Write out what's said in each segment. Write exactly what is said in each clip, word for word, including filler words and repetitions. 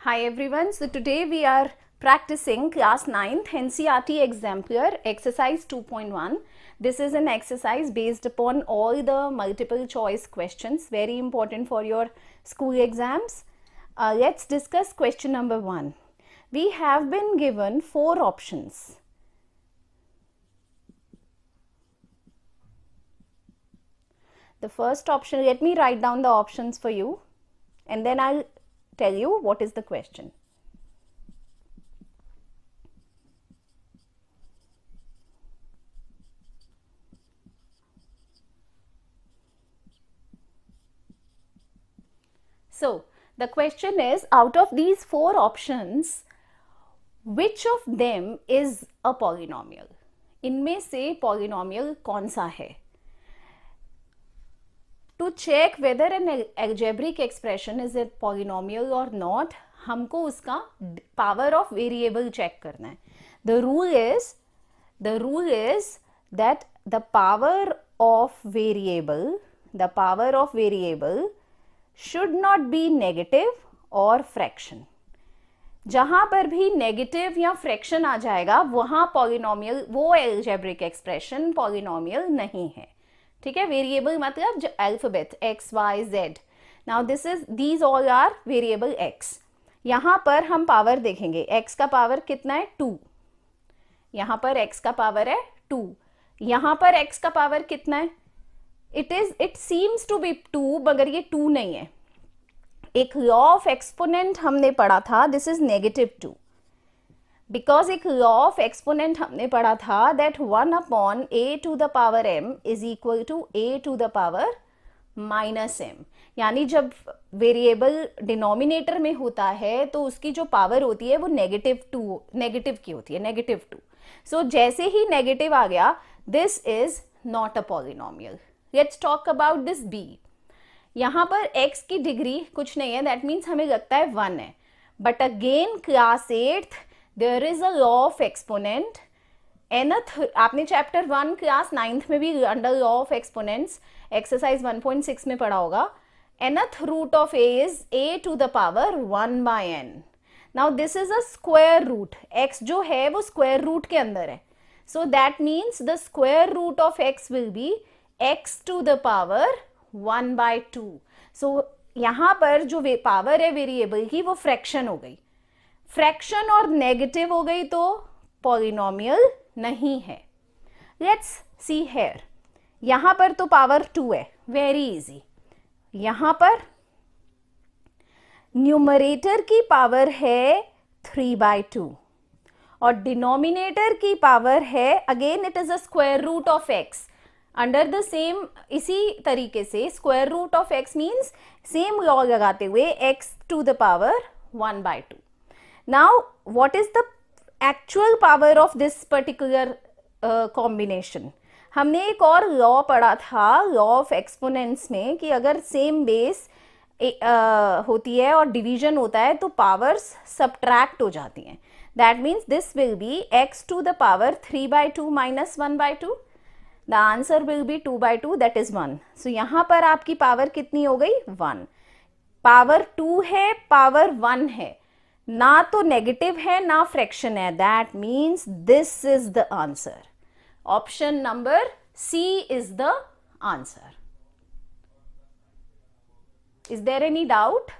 Hi everyone, so today we are practicing class ninth N C R T exemplar exercise two point one. This is an exercise based upon all the multiple choice questions, very important for your school exams. Uh, let's discuss question number one. We have been given four options. The first option, let me write down the options for you and then I'll tell you what is the question. So the question is, out of these four options, which of them is a polynomial? इनमें से polynomial कौन सा है? To check whether an algebraic expression is a polynomial or not, हमको उसका power of variable check करना है. The rule is, the rule is that the power of variable, the power of variable should not be negative or fraction. जहां पर भी negative या fraction आ जाएगा वहां पॉलिनोमियल, वो एल्जेब्रिक एक्सप्रेशन पॉलिनोमियल नहीं है. ठीक है, वेरिएबल मतलब alphabet X Y Z. Now this is these all are variable X. यहां पर हम पावर देखेंगे, एक्स का पावर कितना है? टू. यहां पर एक्स का पावर है टू. यहां पर एक्स का पावर कितना है? It is it seems to be two, मगर ये टू नहीं है. एक लॉ ऑफ एक्सपोनेंट हमने पढ़ा था, this is negative two. Because एक लॉ ऑफ एक्सपोनेंट हमने पढ़ा था that one upon A to the power M is equal to A to the power minus M. यानी जब वेरिएबल डिनोमिनेटर में होता है तो उसकी जो पावर होती है वो नेगेटिव टू नेगेटिव की होती है, नेगेटिव टू. सो जैसे ही नेगेटिव आ गया, this is not a polynomial. Let's talk about this B. यहां पर x की डिग्री कुछ नहीं है, दैट मीन्स हमें लगता है वन है. But again class eighth there is a law of exponent. Nth आपने चैप्टर वन क्लास नाइन्थ में भी under law of exponents exercise one point six में पढ़ा होगा. Nth root of A is A to the power one by N. Now this is a square root. x जो है वो square root के अंदर है. So that means the square root of x will B x to the power one by two. So यहां पर जो power है वेरिएबल की वो फ्रैक्शन हो गई. फ्रैक्शन और नेगेटिव हो गई तो पॉलिनोमियल नहीं है. Let's see here. यहां पर तो पावर टू है, वेरी इजी. यहां पर न्यूमरेटर की पावर है थ्री बाय टू और डिनोमिनेटर की पावर है, again it is a square root of X. Under the same, इसी तरीके से square root of X means same law लगाते हुए X to the power one by two. Now what is the actual power of this particular combination? हमने एक और law पढ़ा था लॉ ऑफ एक्सपोनेंट्स में कि अगर सेम बेस uh, होती है और डिवीजन होता है तो पावर्स सबट्रैक्ट हो जाती हैं. That means this will be X to the power three by two minus one by two. The answer will be two by two, that is one. So यहां पर आपकी पावर कितनी हो गई? वन. पावर टू है, power one है, ना तो नेगेटिव है ना फ्रैक्शन है. That means this is the answer. Option number C is the answer. Is there any doubt?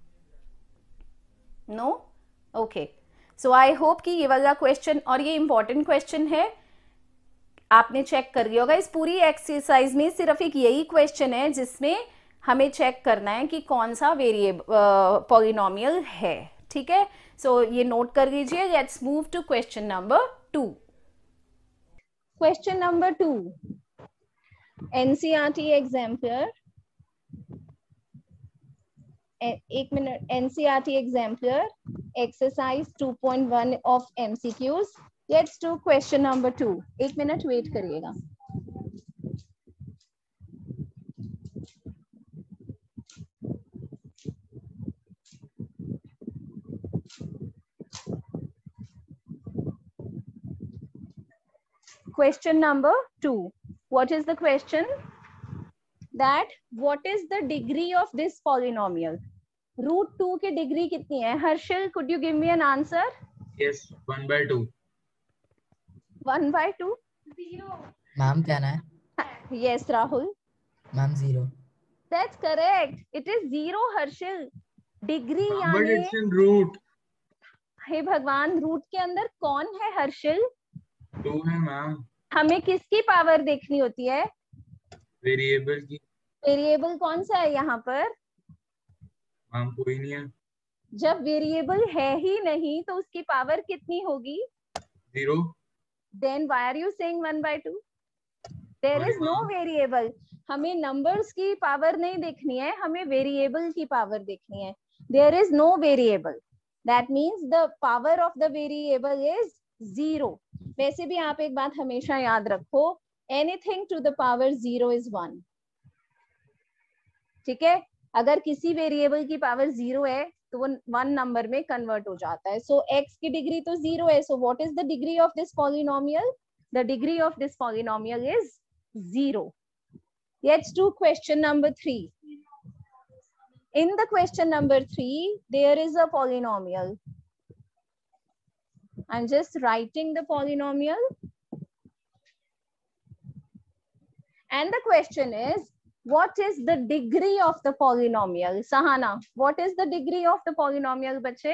No? Okay. So I hope कि ये वाला क्वेश्चन, और ये इंपॉर्टेंट क्वेश्चन है, आपने चेक कर लिया होगा. इस पूरी एक्सरसाइज में सिर्फ एक यही क्वेश्चन है जिसमें हमें चेक करना है कि कौन सा वेरिएबल पॉलिनोमियल है. ठीक है, सो so, ये नोट कर लीजिए. Let's move to question number two. Question number two, NCERT exemplar, एक minute, NCERT exemplar exercise two point one of MCQs. Let's do question number two. एक मिनट वेट करिएगा. Question number two. What is the question? That what is the degree of this polynomial? Root two की degree कितनी है? Harshal, could you give me an answer? Yes, one by two. One by two? Ma'am क्या है? Yes Rahul, ma'am zero. That's correct, it is zero Harshal. Degree but यानी, it's in root. हे भगवान, root के अंदर कौन है हर्षल? टू है मैम। हमें किसकी पावर देखनी होती है? वेरिएबल की। वेरिएबल कौन सा है यहाँ पर? मैम कोई नहीं है। जब वेरिएबल है ही नहीं तो उसकी पावर कितनी होगी? Zero. Then why are you saying one by two? There sorry is no ma'am. Variable. हमें नंबर्स की पावर नहीं देखनी है, हमें वेरिएबल की पावर देखनी है। There is no variable, that means the power of the variable is zero. वैसे भी आप एक बात हमेशा याद रखो, anything to the power zero is one. ठीक है, अगर किसी वेरिएबल की पावर जीरो है तो वो वन नंबर में कन्वर्ट हो जाता है। सो so, x की डिग्री तो जीरो है, so what is the degree of this polynomial? The degree of this polynomial is zero. Let's do question number three. In the question number three, there is a polynomial. I'm just writing the polynomial. And the question is, what is the degree of the polynomial? Sahana, what is the degree of the polynomial, bache?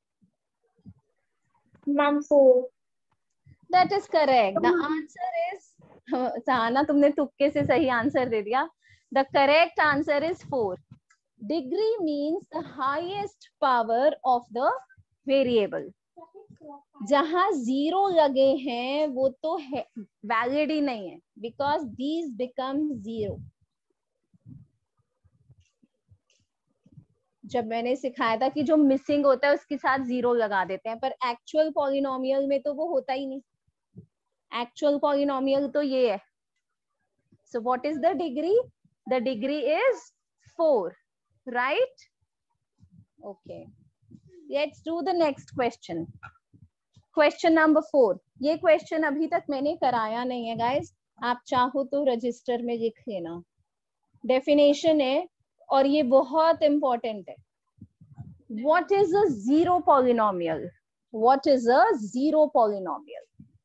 Ma'am, four. That is correct. The answer is, Sahana, तुमने तुक्के से सही answer दे दिया. The correct answer is four. Degree means the highest power of the variable. जहां zero लगे हैं वो तो वैलिड ही नहीं है, बिकॉज दीज बिकम जीरो. जब मैंने सिखाया था कि जो मिसिंग होता है उसके साथ जीरो लगा देते हैं, पर एक्चुअल पॉलिनोमियल में तो वो होता ही नहीं. एक्चुअल पॉलिनोमियल तो ये है. So what is the degree? The degree is four, right? Okay, let's do the next question. Question number four. ये क्वेश्चन अभी तक मैंने कराया नहीं है गाइस, आप चाहो तो रजिस्टर में लिख लेना. डेफिनेशन है और ये बहुत इंपॉर्टेंट है. What is a zero polynomial? What is a zero polynomial?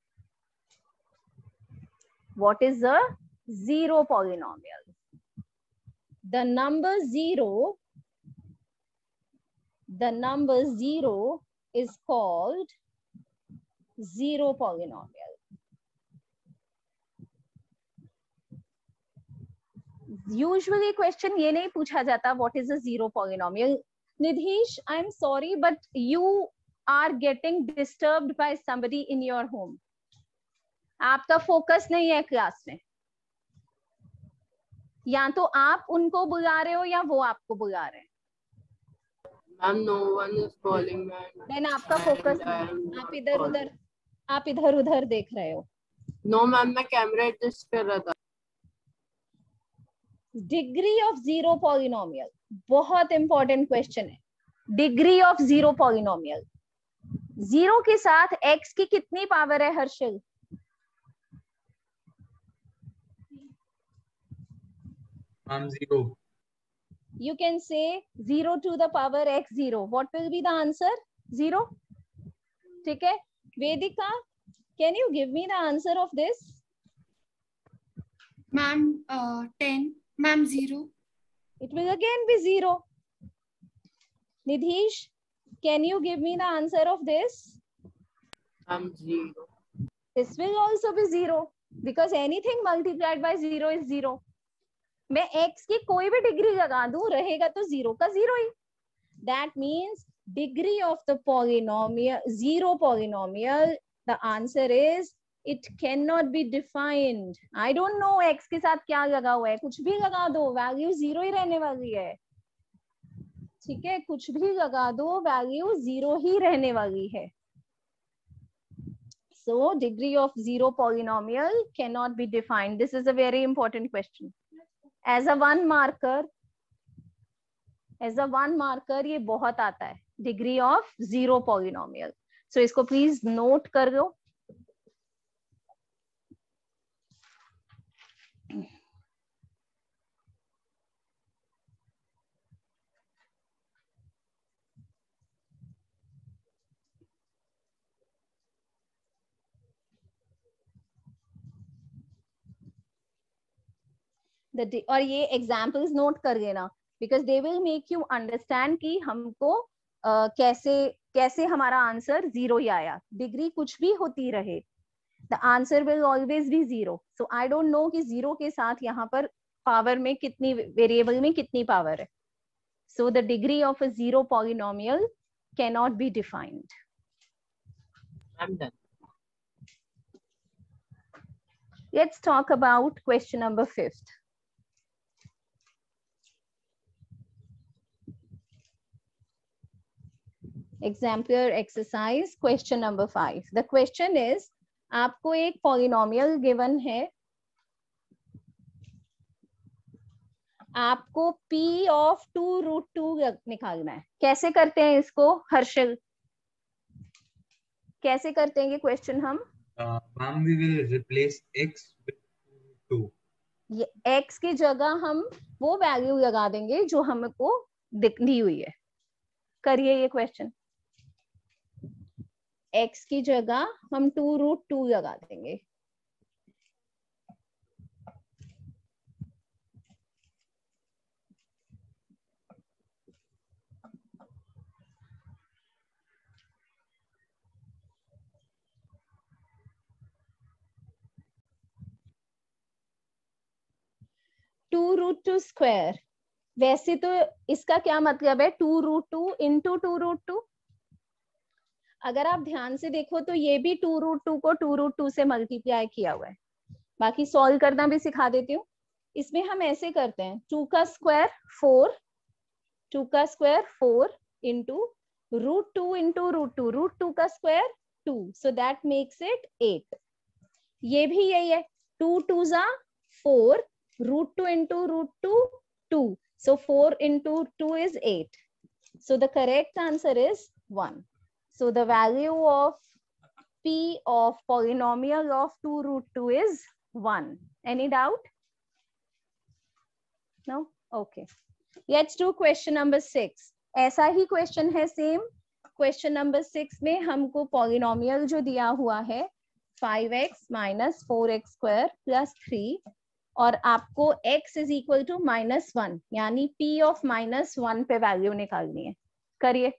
What is a zero polynomial? The number zero, the number zero is called zero polynomial. Usually question ये नहीं पूछा जाता what is a zero polynomial. Nidhish, I'm sorry, but you are getting disturbed by somebody in your home. आपका focus नहीं है class में. या तो आप उनको बुला रहे हो या वो आपको बुला रहे हैं. Ma'am no one is calling ma'am. Then आपका फोकस नहीं है, आप इधर उधर आप इधर उधर देख रहे हो. नो मैम, मैं कैमरा एडजस्ट कर रहा था. डिग्री ऑफ जीरो पॉलिनोमियल बहुत इंपॉर्टेंट क्वेश्चन है. Degree of zero polynomial. Zero के साथ एक्स की कितनी पावर है Harshal? Ma'am zero. You can say zero to the power x zero. What will be the answer? Zero. ठीक है. Vedika, can you give me the answer of this? Ma'am, uh, ten. Ma'am, zero. It will again be zero. Nidhish, can you give me the answer of this? Ma'am zero. This will also be zero because anything multiplied by zero is zero. मैं x की कोई भी degree लगा दूं रहेगा तो zero का zero ही. That means degree of the polynomial, zero polynomial, the answer is it cannot be defined. I don't know x के साथ क्या लगा हुआ है, कुछ भी लगा दो वैल्यू जीरो ही रहने वाली है. ठीक है, कुछ भी लगा दो वैल्यू जीरो ही रहने वाली है. So degree of zero polynomial cannot be defined. This is a very important question. As a one marker, as a one marker ये बहुत आता है. Degree of zero polynomial. So इसको please note कर लो. the di- और ये examples note कर लेना because they will make you understand कि हमको uh, कैसे कैसे हमारा आंसर जीरो ही आया. डिग्री कुछ भी होती रहे, the answer will always be zero. So I don't know कि जीरो के साथ यहाँ पर पावर में कितनी, वेरिएबल में कितनी पावर है. So the degree of a zero polynomial cannot be defined. I'm done. Let's talk about question number fifth. Exemplar exercise question number five. The question is, आपको एक polynomial given है, आपको p of two root two निकालना है. कैसे करते हैं इसको हर्षल? कैसे करते हैं ये क्वेश्चन हम? Uh, ma'am, we will replace x with two. ये x की जगह हम वो वैल्यू लगा देंगे जो हमको दिखनी हुई है. करिए ये क्वेश्चन. x की जगह हम टू रूट टू लगा देंगे. टू रूट टू स्क्वायर, वैसे तो इसका क्या मतलब है? Two root two into two root two. अगर आप ध्यान से देखो तो ये भी टू रूट टू को टू रूट टू से मल्टीप्लाई किया हुआ है. बाकी सॉल्व करना भी सिखा देती हूँ. इसमें हम ऐसे करते हैं, टू का स्क्वायर फोर, टू का square four into root two into root two, root two का square two, so that makes it eight. ये भी यही है, टू टू जा four, root two into root two, two. So four into two is eight. So the correct answer is one. So the value of p of polynomial of two root two is one. Any doubt? No? Okay. Let's do question number six. ऐसा ही question है same. Question number six में हमको polynomial जो दिया हुआ है five x minus four x square plus three, और आपको x is equal to minus one, यानी p of माइनस वन पे वैल्यू निकालनी है. करिए.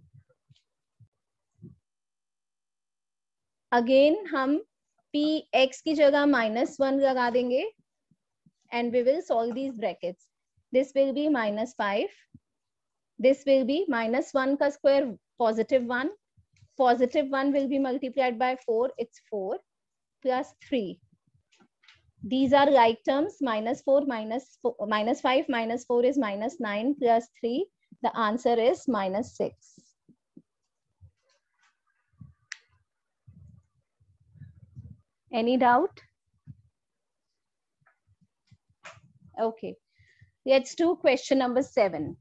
अगेन हम p x की जगह माइनस वन लगा देंगे and we will solve these brackets. This will be minus five. This will be minus one का square positive one. Positive one will be multiplied by four. It's four plus three. These are like terms. Minus four minus four, minus five minus four is minus nine plus three. The answer is minus six. Any doubt? Okay. Let's do question number seven.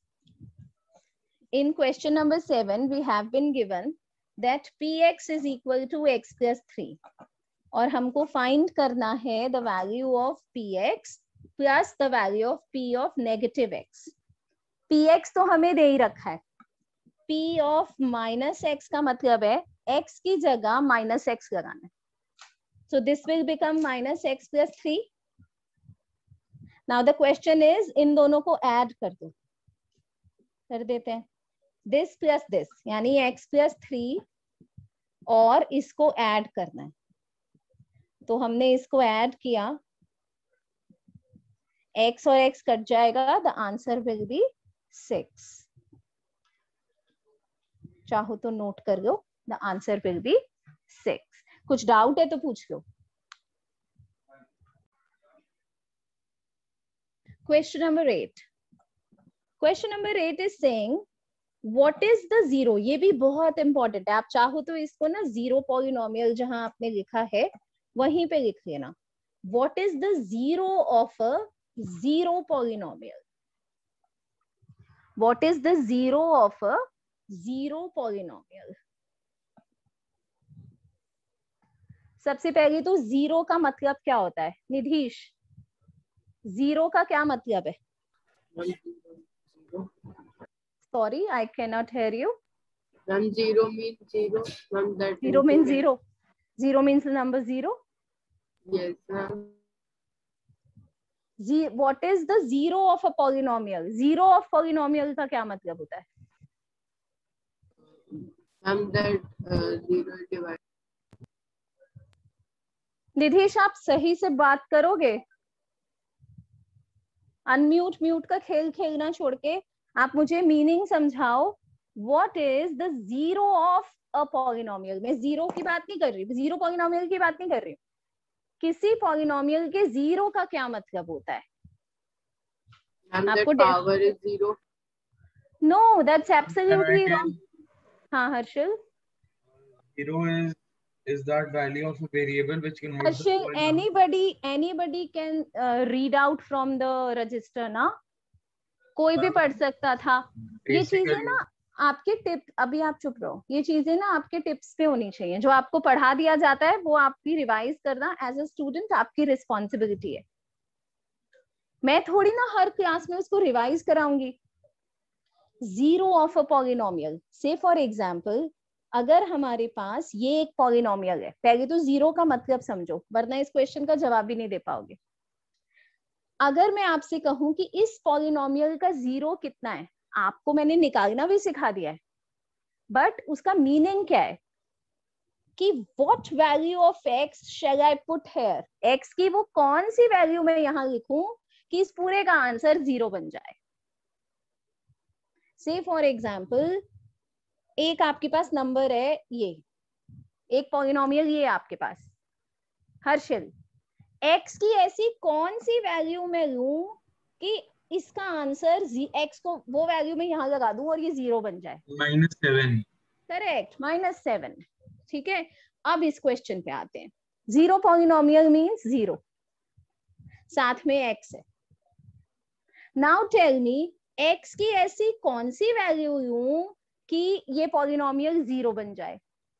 In question number seven, we have been given that px is equal to x plus three. और हमको find करना है the value of px plus the value of p of negative x. px तो हमें दे ही रखा है. p of minus x का मतलब है x की जगह minus x लगाना है. So this will become minus x plus three. Now the question is, इन दोनों को add कर दो. कर देते हैं. This plus this, यानी x plus three और इसको add करना है. तो हमने इसको add किया. x और x कट जाएगा. The answer will be six. चाहो तो नोट कर लो. The answer will be six. कुछ डाउट है तो पूछ लो. Question number eight. Question number eight is saying, what is the zero? ये भी बहुत इंपॉर्टेंट है. आप चाहो तो इसको ना जीरो पॉलिनोमियल जहां आपने लिखा है वहीं पे लिख लेना. What is the zero of a zero polynomial? What is the zero of a zero polynomial? सबसे पहले तो जीरो का मतलब क्या होता है निधीश? जीरो का क्या मतलब है? Sorry, I cannot hear you. Ma'am, zero means zero. Ma'am, that Zero means zero. Zero means the number zero. Yes, ma'am. What is the zero of a polynomial? Zero of polynomial का क्या मतलब होता है? Ma'am, that uh, zero divided. Nidheesh आप सही से बात करोगे? अनम्यूट म्यूट का खेल खेलना छोड़ के आप मुझे मीनिंग समझाओ. What is the zero of a polynomial? मैं जीरो की बात नहीं कर रही, जीरो पॉलिनोमियल की बात नहीं कर रही. किसी पॉलिनोमियल के जीरो का क्या मतलब होता है? Ma'am, that आपको power is zero. No, that's absolutely Can I wrong. हाँ Harshal. Zero is is that value of a variable which can hold the Harshal, polynomial. Anybody anybody can read out from the register ना. कोई भी पढ़ सकता था. ये चीजें Basically, ना आपके टिप, अभी आप चुप रहो, ये चीजें ना आपके टिप्स पे होनी चाहिए. जो आपको पढ़ा दिया जाता है वो आपकी रिवाइज करना एज अ स्टूडेंट आपकी रिस्पॉन्सिबिलिटी है. मैं थोड़ी ना हर क्लास में उसको रिवाइज कराऊंगी. Zero of a polynomial, say for example अगर हमारे पास ये एक पॉलिनोमियल है, पहले तो जीरो का मतलब समझो वरना इस क्वेश्चन का जवाब भी नहीं दे पाओगे. अगर मैं आपसे कहूं कि इस पॉलिनोमियल का जीरो कितना है, आपको मैंने निकालना भी सिखा दिया है, बट उसका मीनिंग क्या है कि what value of x shall I put here? X की वो कौन सी वैल्यू मैं यहां लिखूं कि इस पूरे का आंसर जीरो बन जाए. से फॉर एग्जाम्पल एक आपके पास नंबर है, ये एक पॉलिनोमियल ये आपके पास. हर्षल, एक्स की ऐसी कौन सी वैल्यू मैं लूं कि इसका आंसर एक्स को वो वैल्यू में यहां लगा दूं और ये जीरो बन जाए? minus seven. Correct, minus seven. ठीक है, अब इस क्वेश्चन पे आते हैं. जीरो पॉलिनोमियल मींस जीरो, साथ में एक्स है. नाउ टेल मी, एक्स की ऐसी कौन सी वैल्यू लूं कि ये पॉलिनोमियल जीरो बन जाए?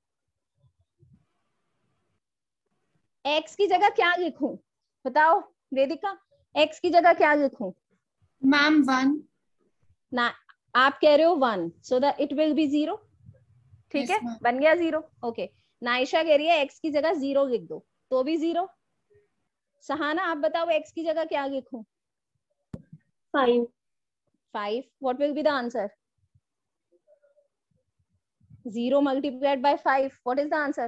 एक्स की जगह क्या लिखूं बताओ वेदिका? एक्स की जगह क्या लिखूं? Ma'am one. ना, आप कह रहे हो one, so that it will be zero. ठीक है, Yes, ma'am. बन गया जीरो. ओके, नाइशा कह रही है एक्स की जगह जीरो लिख दो, तो भी जीरो. सहाना आप बताओ एक्स की जगह क्या लिखूं? Five. Five. What will be the answer? Zero multiplied by five, what is the answer?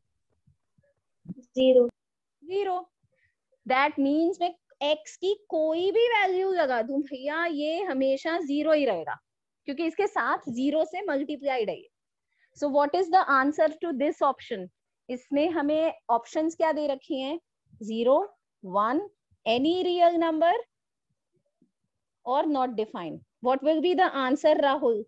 Zero. Zero. That means मैं एक्स की कोई भी वैल्यू लगा दूं भैया, ये हमेशा जीरो ही रहेगा क्योंकि इसके साथ जीरो से मल्टीप्लाइड है. So what is the answer to this option? इसमें हमें ऑप्शंस क्या दे रखी हैं? Zero, one, any real number और not defined. What will be the answer Rahul?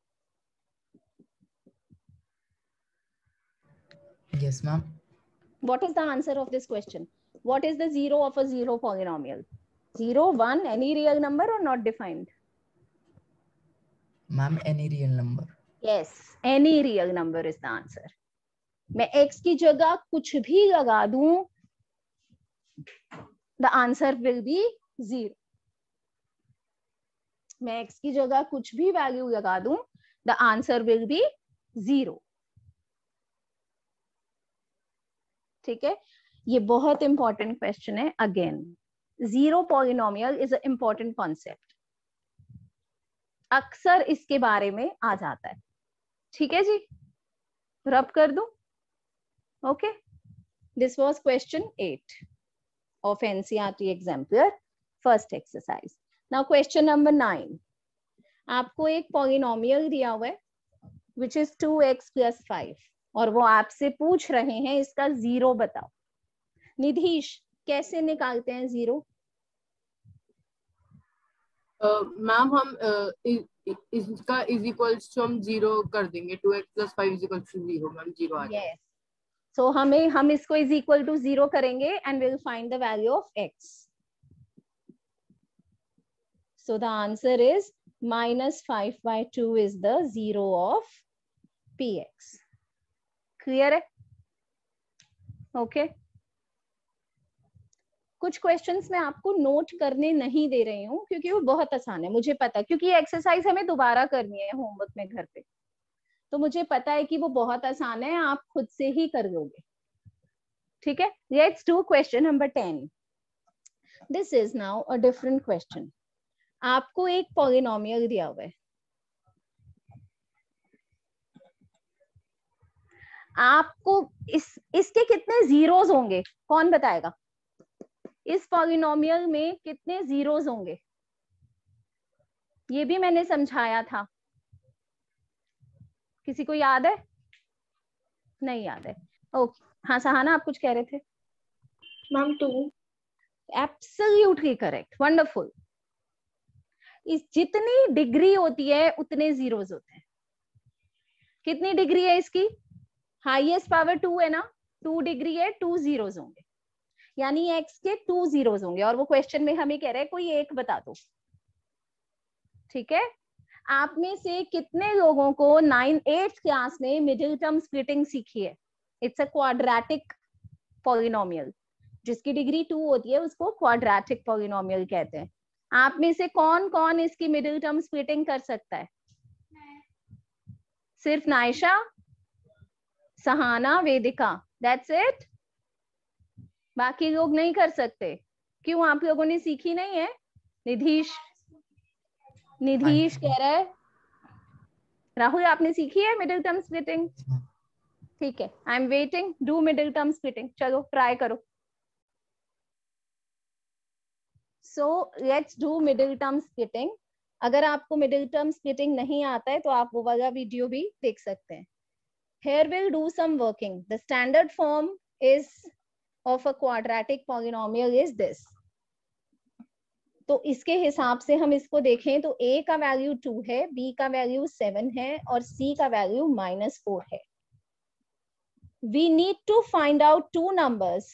Yes, ma'am. What is the answer of this question? What is the zero of a zero polynomial? Zero, one, any real number or not defined? Ma'am, any real number. Yes, any real number is the answer. मैं x की जगह कुछ भी लगा दूं, the answer will be zero. मैं x की जगह कुछ भी वैल्यू लगा दूं, the answer will be zero. ठीक है, ये बहुत इंपॉर्टेंट क्वेश्चन है. Again, zero polynomial is a important concept, अक्सर इसके बारे में आ जाता है. ठीक है जी, रब कर दूं. Okay, this was question eight of NCERT exemplar first exercise. Now question number nine. आपको एक पॉलिनोमियल दिया हुआ है which is two x plus five और वो आपसे पूछ रहे हैं इसका जीरो बताओ. निधीश, कैसे निकालते हैं जीरो? मैम हम uh, इ- इसका इज इक्वल्स टू हम जीरो कर देंगे. Two x plus five is equals to zero. Ma'am zero आ जाएगा. यस, सो हमें हम इसको इज इक्वल टू जीरो करेंगे and will find the value of x. So the answer is minus five by two is the zero of p x. Clear है? Okay okay. कुछ questions मैं आपको note करने नहीं दे रही हूँ क्योंकि वो बहुत आसान है, मुझे पता है, क्योंकि ये एक्सरसाइज हमें दोबारा करनी है होमवर्क में घर पे, तो मुझे पता है कि वो बहुत आसान है, आप खुद से ही कर लोगे. ठीक है, let's do question number ten. This is now a different question. आपको एक पॉलिनोमियल दिया हुआ है, आपको इस इसके कितने जीरोस होंगे कौन बताएगा? इस पॉलिनोमियल में कितने जीरोस होंगे? ये भी मैंने समझाया था, किसी को याद है? नहीं याद है. ओके. हाँ सहाना, आप कुछ कह रहे थे? Ma'am two. Absolutely correct, wonderful. इस जितनी डिग्री होती है उतने जीरोस होते हैं. कितनी डिग्री है इसकी? हाईएस्ट पावर टू है ना, टू डिग्री है, टू जीरोस होंगे, यानी एक्स के टू जीरोस होंगे. और वो क्वेश्चन में हमें कह रहा है कोई एक बता दो. ठीक है. आप में से कितने लोगों को नाइन एट्थ क्लास में मिडिल टर्म स्प्लिटिंग सीखी है? It's a quadratic polynomial. जिसकी डिग्री टू होती है उसको क्वाड्रेटिक पॉलिनोमियल कहते हैं. आप में से कौन कौन इसकी मिडिल टर्म स्प्लिटिंग कर सकता है? सिर्फ नायशा, सहाना, वेदिका, दैट्स इट. बाकी लोग नहीं कर सकते. क्यों, आप लोगों ने सीखी नहीं है? निधीश निधीश कह रहा है. राहुल, आपने सीखी है मिडिल टर्म स्प्लिटिंग? ठीक है, I am waiting. Do middle term splitting. चलो ट्राई करो. So let's do middle term splitting. अगर आपको मिडिल टर्म स्प्लिटिंग नहीं आता है तो आप वो वाला वीडियो भी देख सकते हैं. Here we'll do some working. The standard form is of a quadratic polynomial is this. तो इसके हिसाब से हम इसको देखें तो a का वैल्यू टू है, b का वैल्यू सेवन है और c का वैल्यू माइनस फोर है. We need to find out two numbers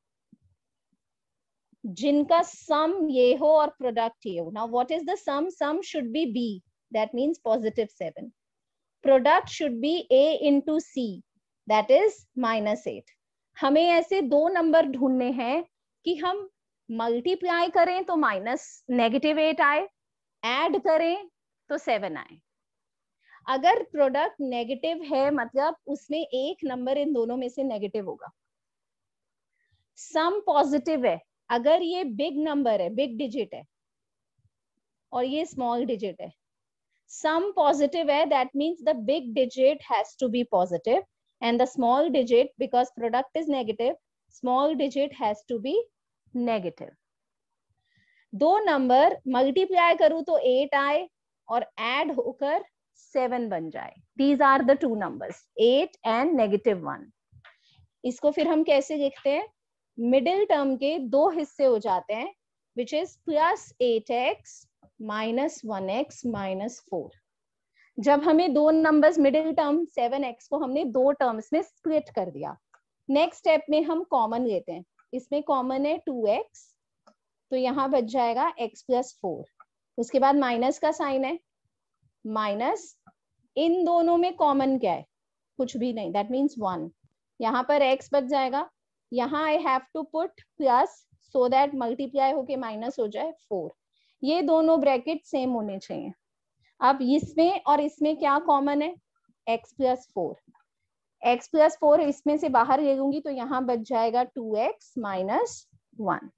जिनका सम ये हो और प्रोडक्ट ये हो. Now what is the sum? Sum should be b. That means positive seven. Product should be a into c. That is minus eight. हमें ऐसे दो number ढूंढने हैं कि हम मल्टीप्लाई करें तो माइनस नेगेटिव एट आए, ऐड करें तो सेवन आए. अगर प्रोडक्ट नेगेटिव है मतलब उसमें एक नंबर इन दोनों में से नेगेटिव होगा. सम पॉजिटिव है अगर ये बिग नंबर है, बिग डिजिट है, और ये स्मॉल डिजिट है. Sum positive है, that means the big digit has to be positive, and the small digit, because product is negative, small digit has to be negative. दो number multiply करूं तो eight आए और ऐड होकर seven बन जाए. These are the two numbers, eight and negative one. इसको फिर हम कैसे लिखते हैं? मिडिल टर्म के दो हिस्से हो जाते हैं, which is plus eight x minus one x minus four. जब हमें दो numbers middle term seven x को हमने दो टर्म्स में स्प्लिट कर दिया. नेक्स्ट स्टेप में हम कॉमन लेते हैं. इसमें कॉमन है टू एक्स, तो यहाँ बच जाएगा x प्लस फोर. उसके बाद माइनस का साइन है, माइनस. इन दोनों में कॉमन क्या है? कुछ भी नहीं, दैट मीन्स वन. यहाँ पर x बच जाएगा. यहाँ I have to put plus so that multiply होके माइनस हो जाए फोर. ये दोनों ब्रैकेट सेम होने चाहिए. अब इसमें और इसमें क्या कॉमन है? x plus four. x plus four इसमें से बाहर ले लूंगी तो यहाँ बच जाएगा two x minus one.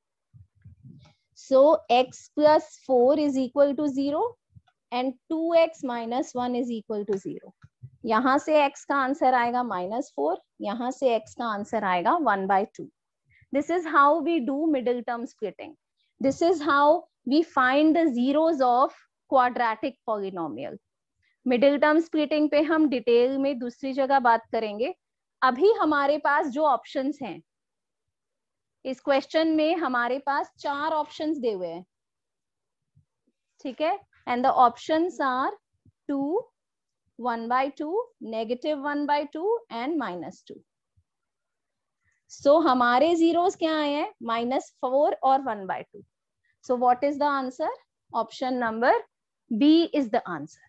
So x plus four is equal to zero and two x minus one is equal to zero. यहाँ से x का आंसर आएगा माइनस फोर, यहाँ से x का आंसर आएगा one by two. This is how we do middle term splitting. This is how we find the zeros of quadratic polynomial. Middle term splitting पे हम डिटेल में दूसरी जगह बात करेंगे. अभी हमारे पास जो ऑप्शंस हैं इस क्वेश्चन में, हमारे पास चार ऑप्शंस दे हुए हैं. ठीक है, and the options are two, one by two, negative one by two and minus two. सो हमारे जीरोस क्या आए हैं? माइनस फोर और one by two. So what is the answer? Option number B is the answer.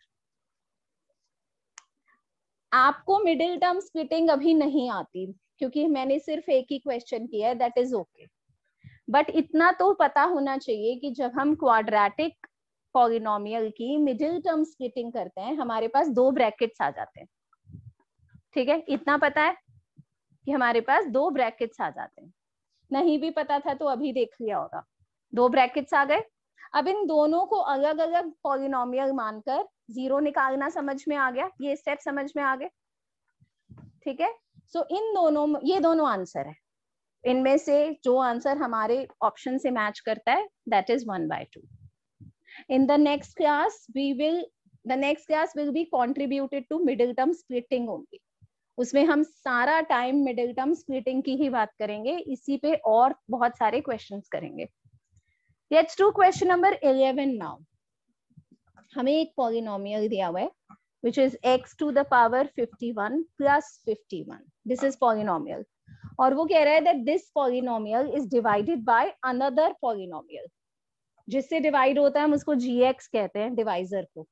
आपको middle term splitting अभी नहीं आती क्योंकि मैंने सिर्फ एक ही क्वेश्चन किया है, दैट इज ओके. बट इतना तो पता होना चाहिए कि जब हम क्वाड्रेटिक पॉलिनोमियल की मिडिल टर्म स्प्लिटिंग करते हैं हमारे पास दो ब्रैकेट्स आ जाते हैं. ठीक है, इतना पता है कि हमारे पास दो ब्रैकेट्स आ जाते हैं. नहीं भी पता था तो अभी देख लिया होगा. दो ब्रैकेट्स आ गए। अब इन दोनों को अलग अलग पॉलिनोमियल मानकर जीरो निकालना समझ में आ गया, ये स्टेप समझ में आ गए, ठीक है। सो so, इन दोनों, ये दोनों आंसर है, इनमें से जो आंसर हमारे ऑप्शन से मैच करता है that is one by two. In the next class we will the next class will be contributed to middle term splitting only. उसमें हम सारा टाइम मिडिल टर्म स्प्लिटिंग की ही बात करेंगे, इसी पे और बहुत सारे क्वेश्चंस करेंगे। Let's do question number eleven now. हमें एक पॉलिनोमियल दिया हुआ है which is x to the power fifty-one plus fifty-one. This is polynomial. और वो कह रहा है that this polynomial is divided by another polynomial. जिससे डिवाइड होता है हम उसको gx कहते हैं, डिवाइजर को।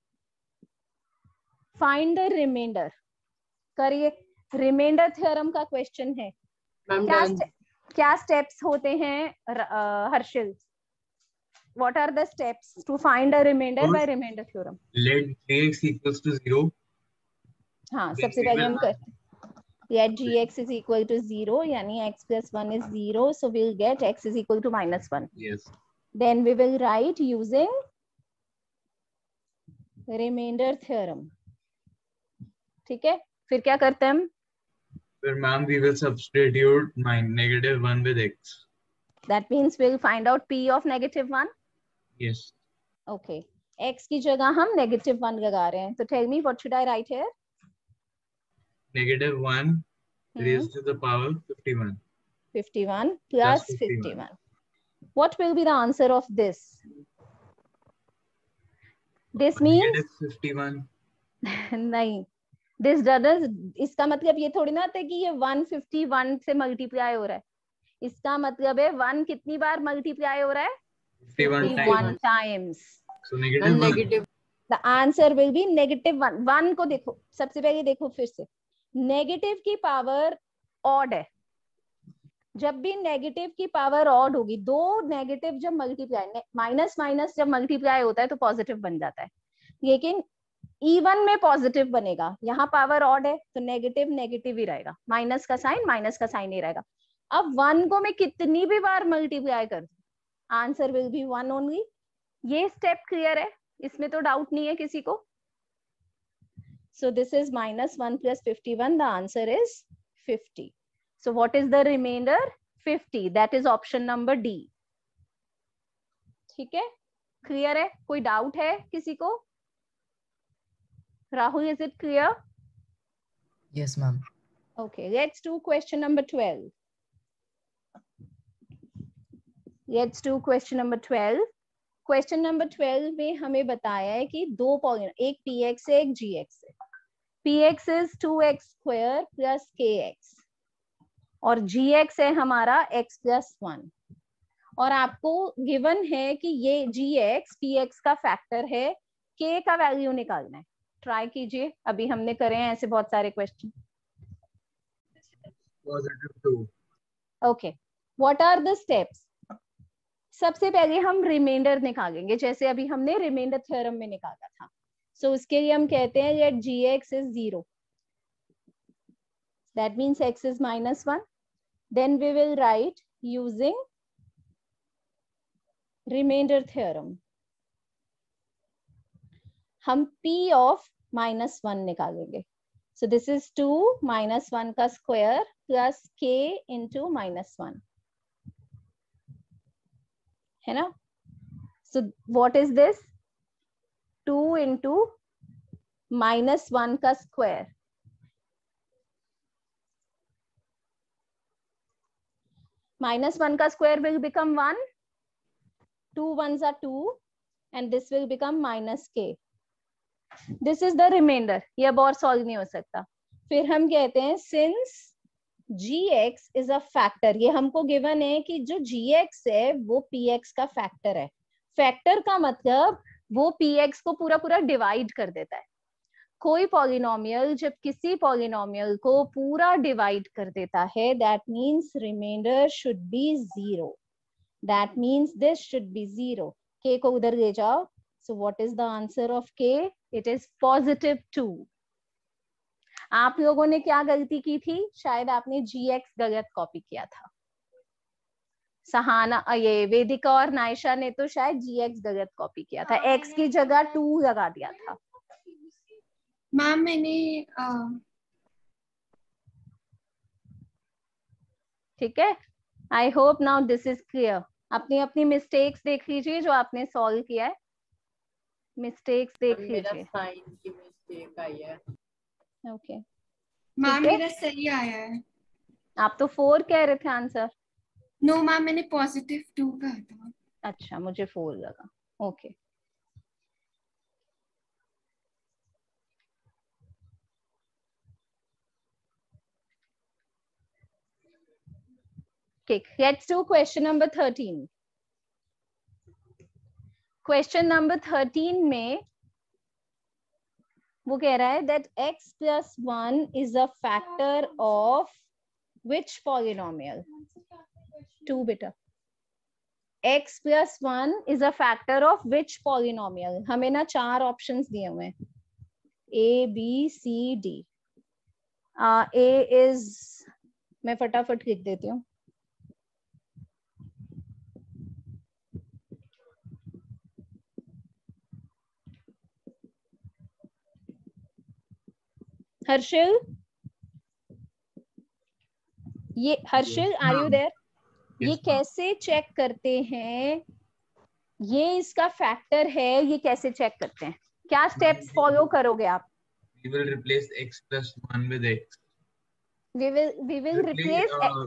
Find the remainder. करिए, रिमाइंडर थ्योरम का क्वेश्चन है। क्या स्टे, क्या स्टेप्स होते हैं Harsil? What are the steps to find a remainder by remainder theorem? Let gx equals to zero. हाँ, सबसे पहले हम करते हैं let gx is equal to zero, यानी x plus one is zero, so we'll get x is equal to minus one. Yes. Then we will write using remainder theorem. ठीक है, फिर क्या करते हैं हम? फिर ma'am we will substitute my negative one with x. That means we'll find out p of negative one. Yes. Okay. x की जगह हम negative one लगा रहे हैं, तो tell me what should I write here? Negative one raised to the power fifty-one. fifty-one plus Plus fifty-one. fifty-one. What will be the answer of this? This means Negative fifty-one. नहीं, this does, इसका मतलब ये थोड़ी ना है कि ये one fifty-one से मल्टीप्लाई हो रहा है। इसका मतलब है one कितनी बार मल्टीप्लाई हो रहा है? fifty-one times. So negative one. negative The answer will be negative one. One को देखो, सबसे पहले देखो फिर से, नेगेटिव की पावर ऑड है। जब भी नेगेटिव की पावर ऑड होगी, दो नेगेटिव जब मल्टीप्लाई, माइनस माइनस जब मल्टीप्लाई होता है तो पॉजिटिव बन जाता है, लेकिन इवन में पॉजिटिव बनेगा। यहाँ पावर ऑड है तो नेगेटिव नेगेटिव ही रहेगा, माइनस का साइन माइनस का साइन ही रहेगा। अब वन को मैं कितनी भी बार मल्टीप्लाई कर दूं, answer will be one only. ये स्टेप क्लियर है, इसमें तो डाउट नहीं है किसी को। So this is minus one plus fifty one, the answer is fifty. So what is the reminder? Fifty, that is option number D. ठीक है, क्लियर है? कोई डाउट है किसी को? Rahul, is it clear? Yes, ma'am. Okay, let's do question number twelve. Let's do question number twelve. Question number twelve में हमें बताया है कि दो पॉलिनोमियल, एक px है एक gx है। px is two x square plus kx और gx है हमारा x plus वन। और आपको गिवन है कि ये gx px का फैक्टर है, k का वैल्यू निकालना है। ट्राई कीजिए, अभी हमने करे हैं ऐसे बहुत सारे question. Positive two. Okay, what are the steps? सबसे पहले हम रिमाइंडर निकालेंगे, जैसे अभी हमने रिमाइंडर थ्योरम में निकाला था। सो so, उसके लिए हम कहते हैं let gx is zero, that means x is minus one. Then we will write using reminder theorem, हम p ऑफ माइनस वन निकालेंगे। So this is two minus one का square plus k into minus one, है ना? So what is this? Two into minus one का square, minus one का square will become one, two ones are two and this will become minus k. This is the reminder, ये अब और solve नहीं हो सकता। फिर हम कहते हैं since gx is a factor, ये हमको गिवन है कि जो gx है वो px का फैक्टर है। फैक्टर का मतलब वो px को पूरा पूरा डिवाइड कर देता है। कोई पॉलिनोमियल जब किसी पॉलिनोमियल को पूरा डिवाइड कर देता है, that means reminder should be zero, that means this should be zero. k को उधर ले जाओ, so what is the answer of k? It is positive two. आप लोगों ने क्या गलती की थी? शायद आपने gx गलत कॉपी किया था। सहाना अ, ये वेदिका और नायशा ने तो शायद जी एक्स गलत कॉपी किया था, एक्स की जगह टू लगा दिया था। मैम मैंने अ, ठीक है, I hope now this is clear. अपनी अपनी मिस्टेक्स देख लीजिए जो आपने सॉल्व किया है, मिस्टेक्स देख मेरा लीजिए। साइन की मिस्टेक आई है। ओके, मैम ठीक है। मेरा सही आया है। आप तो फोर कह रहे थे आंसर। नो मैम मैंने पॉजिटिव टू कहा था। अच्छा, मुझे फोर लगा। ओके, ठीक, let's do question number thirteen. Question number thirteen में वो कह रहा है that x plus one is a factor of which polynomial. टू बेटा, x plus one is a factor of which polynomial. हमें ना चार ऑप्शंस दिए हुए हैं, A B C D. A is, मैं फटाफट लिख देती हूँ, हर्षिल, ये हर्षिल आर यू देयर? ये कैसे चेक करते हैं, ये इसका फैक्टर है, ये कैसे चेक करते हैं? क्या स्टेप्स फॉलो करोगे आप? We will replace x plus one with x. We will we will replace uh,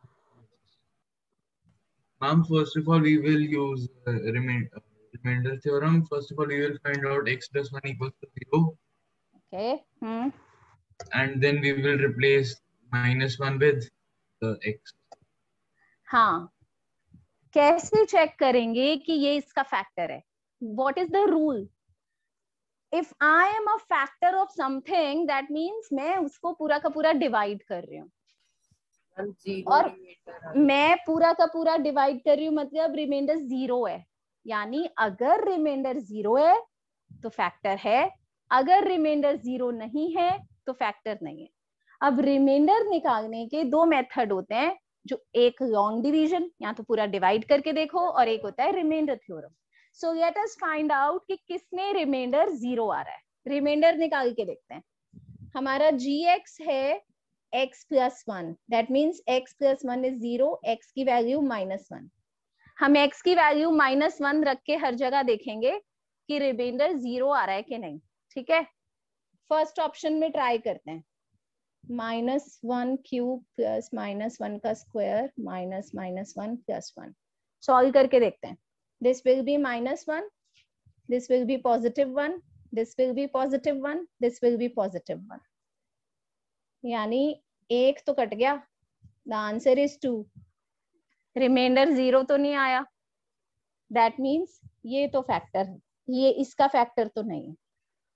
Ma'am, first of all, we will use uh, remain, uh, remainder theorem. First of all, we will find out x plus one equals to zero. Okay. Hmm. And then we will replace minus one with the x. हाँ, कैसे check करेंगे कि ये इसका factor है? What is the rule? If I am a factor of something, that means मैं उसको पूरा का पूरा डिवाइड कर रही हूँ, और मैं पूरा का पूरा डिवाइड कर रही हूँ मतलब रिमाइंडर जीरो है, यानी अगर रिमाइंडर जीरो है तो फैक्टर है, अगर रिमाइंडर जीरो नहीं है तो फैक्टर नहीं है। अब रिमाइंडर निकालने के दो मेथड होते हैं, जो एक लॉन्ग डिवीजन, या तो पूरा डिवाइड करके देखो, और एक होता है reminder theorem. So let us find out कि किसमें रिमाइंडर जीरो आ रहा है। रिमाइंडर निकाल के देखते हैं। हमारा जी एक्स है x plus one, that means x plus one is zero, x की वैल्यू माइनस वन। हम x की वैल्यू माइनस वन रख के हर जगह देखेंगे कि रिमाइंडर जीरो आ रहा है कि नहीं। ठीक है, फर्स्ट ऑप्शन में ट्राई करते हैं, minus one cube plus minus one का square minus minus one plus one. Solve करके देखते हैं। This will be minus one, this will be positive one, this will be positive one, this will be positive one, यानी एक तो cut गया। The answer is two. Reminder zero तो नहीं आया, दैट मीन्स ये तो फैक्टर है, ये इसका फैक्टर तो नहीं है।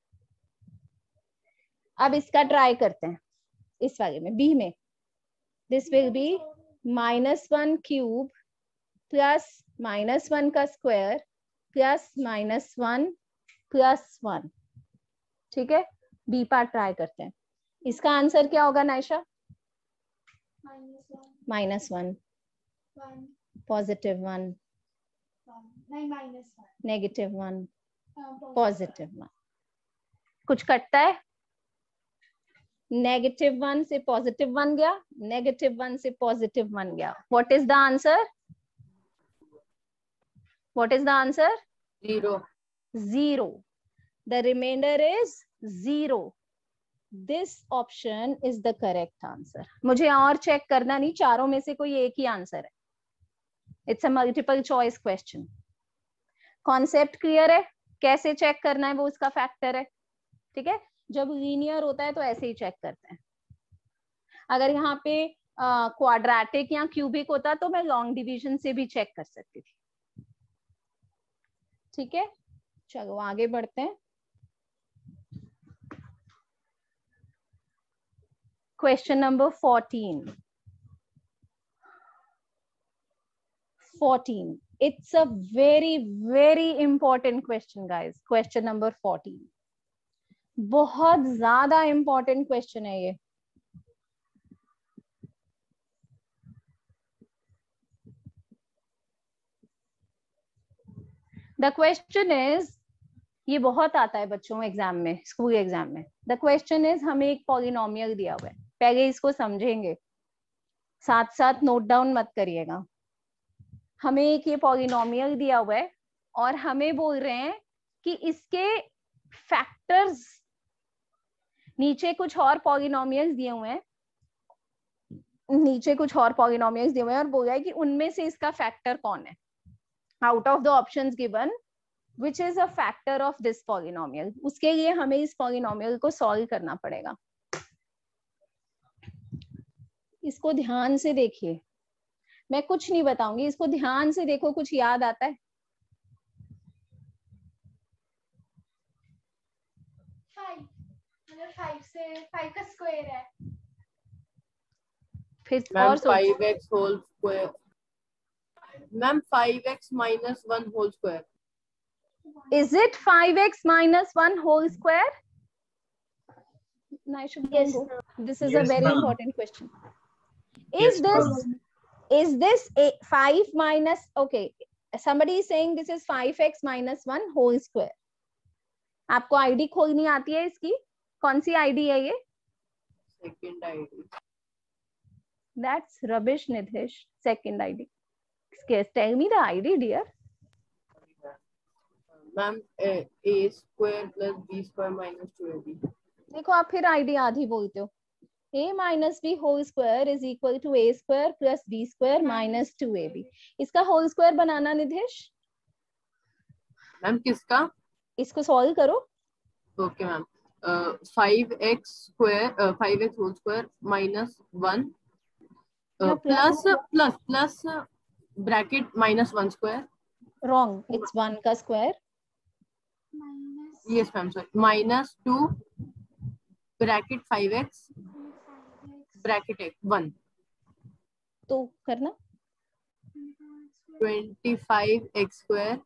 अब इसका ट्राई करते हैं, इस वाले में बी में। This will be minus one cube plus minus one का square plus minus one plus one. ठीक है, बी पार्ट ट्राई करते हैं। इसका आंसर क्या होगा Naisha? Minus one, positive one, negative one, positive one. कुछ कटता है? नेगेटिव वन से पॉजिटिव वन गया, नेगेटिव वन से पॉजिटिव वन गया। What is the answer? What is the answer? Zero. Zero. The reminder is zero. This option is the correct answer. मुझे और check करना नहीं, चारों में से कोई एक ही आंसर है। It's a multiple choice question. Concept clear है? कैसे चेक करना है वो उसका फैक्टर है। ठीक है, जब लीनियर होता है तो ऐसे ही चेक करते हैं। अगर यहाँ पे क्वाड्रेटिक या क्यूबिक होता तो मैं लॉन्ग डिवीजन से भी चेक कर सकती थी। ठीक है, चलो आगे बढ़ते हैं। Question number fourteen. Fourteen, it's a very very important question guys. Question number fourteen, बहुत ज्यादा important question है ये। द क्वेश्चन इज, ये बहुत आता है बच्चों एग्जाम में, स्कूल एग्जाम में। द क्वेश्चन इज, हमें एक पॉलिनोमियल दिया हुआ है, पहले इसको समझेंगे, साथ साथ नोट डाउन मत करिएगा। हमें एक ये पॉलिनोमियल दिया हुआ है और हमें बोल रहे हैं कि इसके फैक्टर्स, नीचे कुछ और पॉलिनोमियल्स दिए हुए हैं, नीचे कुछ और पॉलिनोमियल्स दिए हुए हैं और बोला है कि उनमें से इसका फैक्टर कौन है, out of the options given which is a factor of this polynomial। उसके लिए हमें इस polynomial को सॉल्व करना पड़ेगा। इसको ध्यान से देखिए, मैं कुछ नहीं बताऊंगी, इसको ध्यान से देखो, कुछ याद आता है? फाइव, मतलब फाइव से फाइव का स्क्वायर है। फिर मैम और सोचो। Five x whole square, ma'am five x minus one whole square. Is it five x minus one whole square? Naisha, Yes, go. This is a Yes, very ma'am. important question. Is Yes, this ma'am. is this a five minus, okay, somebody is saying this is five x minus one whole square। आपको ID खोलनी आती है इसकी? कौन सी ID है ये? Second ID. That's rubbish, Nidhish. Second I D. Tell me the I D, dear. Ma'am A square plus B square minus two A B. देखो आप फिर आईडी आधी बोलते हो। a minus b whole square is equal to a square plus b square minus two a b। इसका whole square बनाना Nidhesh. Ma'am किसका? इसको सॉल्व करो। Okay ma'am, five x square five x whole square minus one plus plus plus bracket minus one square. Wrong, it's one का square. Minus yes ma'am sorry, minus two bracket five x bracket एक one. तो करना twenty five x square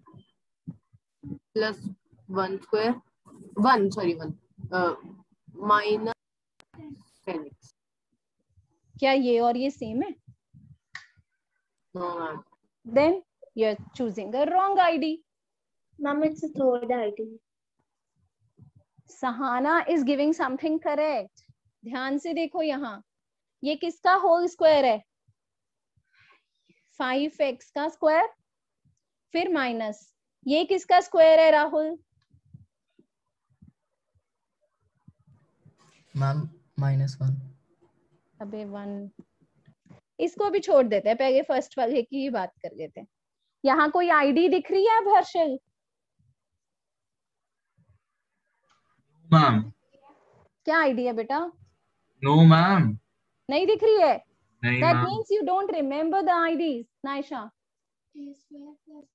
plus one square one sorry one minus ten x. क्या ये और ये same है? No ma'am. Then you're choosing a wrong I D. Ma'am it's third ID. Sahana is giving something correct. ध्यान से देखो यहाँ, ये किसका होल स्क्वायर है? फाइव एक्स का स्क्वायर, फिर माइनस, ये किसका स्क्वायर है राहुल? Ma'am minus one. अबे वन, इसको भी छोड़ देते हैं, पहले फर्स्ट वाले की ही बात कर लेते हैं। यहाँ कोई आईडी दिख रही है अब हर्षल? मैम। क्या आईडी है बेटा? No ma'am. नहीं दिख रही है? नहीं That ma'am. means you don't remember the I Ds, Naisha. A square plus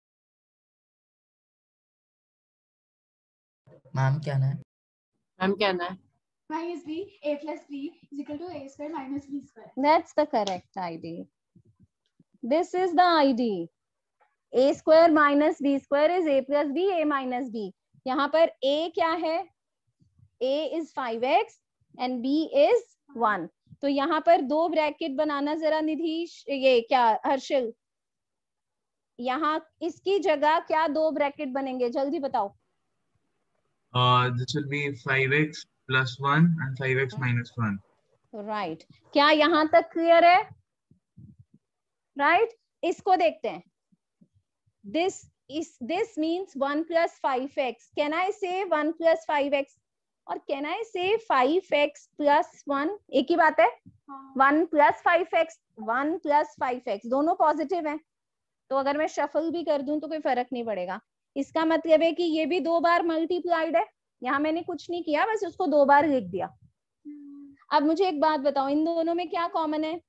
ma'am क्या है? मैम क्या है? Minus B A plus B is equal to A square minus B square. That's the correct I D. This is the I D. A square minus B square is A plus B, A minus B. यहाँ पर A क्या है? A is five x and B is one. तो यहाँ पर दो bracket बनाना जरा निधीश, ये क्या हर्षल, यहाँ इसकी जगह क्या दो ब्रैकेट बनेंगे, जल्दी बताओ। Uh, this will be five x plus one and five x minus one. Right right. क्या यहाँ तक क्लियर है? Right right? इसको देखते हैं। This is this means one plus five x. Can I say one plus five x और can I say five x plus one? एक ही बात है। One plus five x, one plus five x दोनों positive हैं, तो अगर मैं शफल भी कर दूं तो कोई फर्क नहीं पड़ेगा। इसका मतलब है कि ये भी दो बार मल्टीप्लाइड है। यहाँ मैंने कुछ नहीं किया, बस उसको दो बार लिख दिया। अब मुझे एक बात बताओ, इन दोनों में क्या कॉमन है?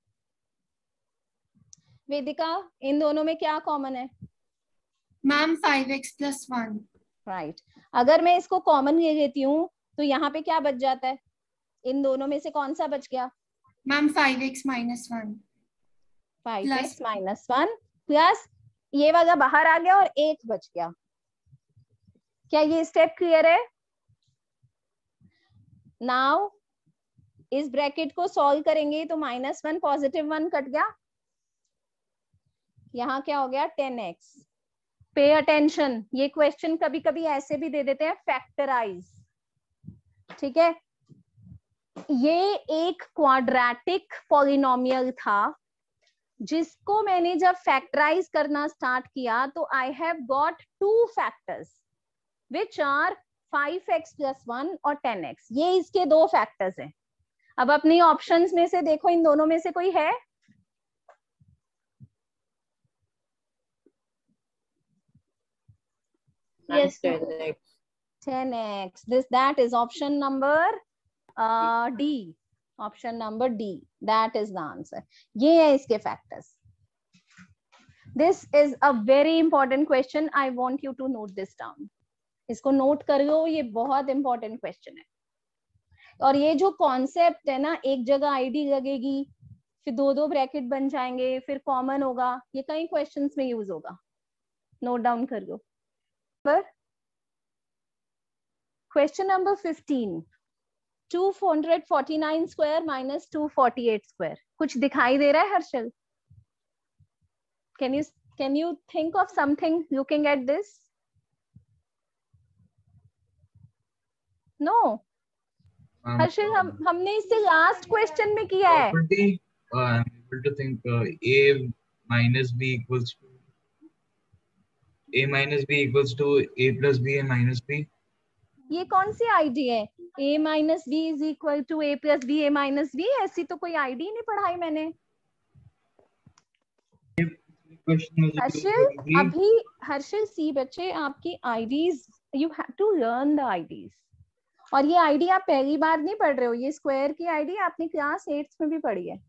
वेदिका, इन दोनों में क्या कॉमन है? Ma'am five x plus one. Right. अगर मैं इसको कॉमन ले लेती हूँ तो यहाँ पे क्या बच जाता है? इन दोनों में से कौन सा बच गया? Ma'am five x minus one. Five x minus one plus ये वाला बाहर आ गया और एक बच गया। क्या ये स्टेप क्लियर है? नाउ इस ब्रैकेट को सॉल्व करेंगे तो minus one positive one cut गया, यहाँ क्या हो गया? टेन एक्स पे अटेंशन, ये क्वेश्चन कभी कभी ऐसे भी दे देते हैं, फैक्टराइज, ठीक है। ये एक क्वाड्रेटिक पॉलिनोमियल था जिसको मैंने जब फैक्टराइज करना स्टार्ट किया तो I have got two factors which are five x plus one और टेन एक्स, ये इसके दो फैक्टर्स हैं। अब अपनी ऑप्शंस में से देखो, इन दोनों में से कोई है? Yes, ten x. ten x. This that is option number uh, D. Option number D. That is the answer. ये है इसके factors. This is a very important question. I want you to note this down. इसको note कर लो, ये बहुत important question है। और ये जो concept है ना, एक जगह I D लगेगी, फिर दो दो ब्रैकेट बन जाएंगे, फिर कॉमन होगा, ये कई क्वेश्चंस में यूज होगा। नोट डाउन कर लो। Question number fifteen, two forty nine square minus two forty eight square. कुछ दिखाई दे रहा है Harshal? Can you can you think of something looking at this? No Harshal, हम हमने इससे लास्ट क्वेश्चन में किया है। Property, uh, I'm able to think uh, A minus B equals to A minus B equals to A plus B and minus B. ये कौन सी ID है? A minus B is equal to A plus B A minus B, ऐसी तो कोई ID नहीं पढ़ाई मैंने। हर्षल अभी हर्षल सी बच्चे, आपकी IDs, you have to learn the IDs. और ये आईडी आप पहली बार नहीं पढ़ रहे हो, ये स्क्वायर की आईडी आपने क्लास एट्थ में भी पढ़ी है,